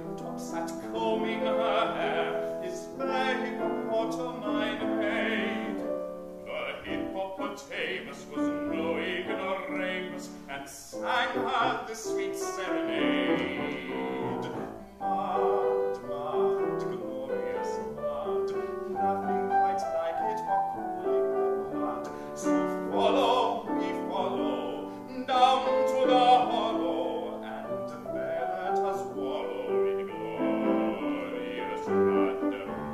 hilltop sat combing her hair, his fair hippopotami maid. The hippopotamus was no ignoramus, and sang her the sweet serenade. Mud, mud, glorious mud, nothing quite like it for cooling the blood. So follow me, follow, down to the hollow, and there let us wallow in glorious blood.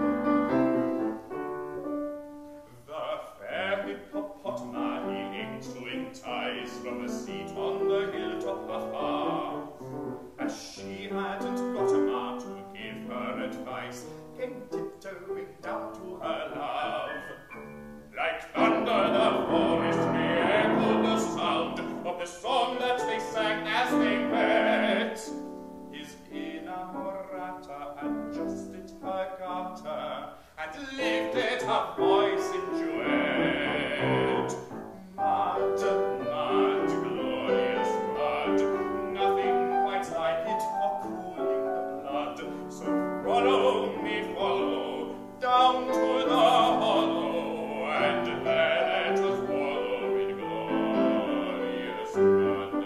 The fair hippopotama he aimed to entice from a seat on the hilltop afar. As she hadn't got a ma to give her advice, came tiptoeing down to her love. Like thunder the forest re-echoed the sound of the song that they sang as they met. His inamorata adjusted her garter and lifted her voice in duet. Mud, mud, glorious mud, nothing quite like it for cooling the blood. So follow me, follow, down to the hollow, and there let us wallow in glorious blood.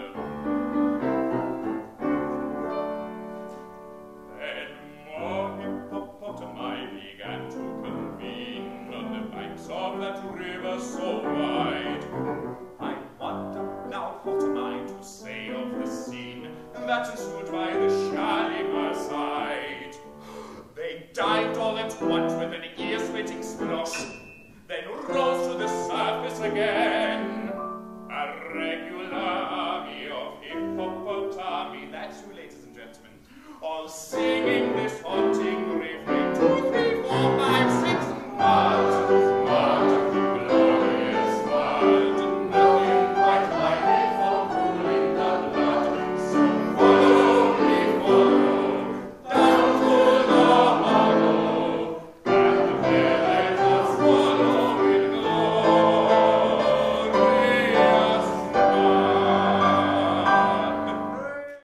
Then more hippopotami began to convene on the banks of that river so wide. I wonder now what am I to say of the scene that ensued by the Shalimar side. They dived all at once with an ear-splitting splosh, then rose to the surface again. A regular army of hippopotami, that's you, ladies and gentlemen, all singing this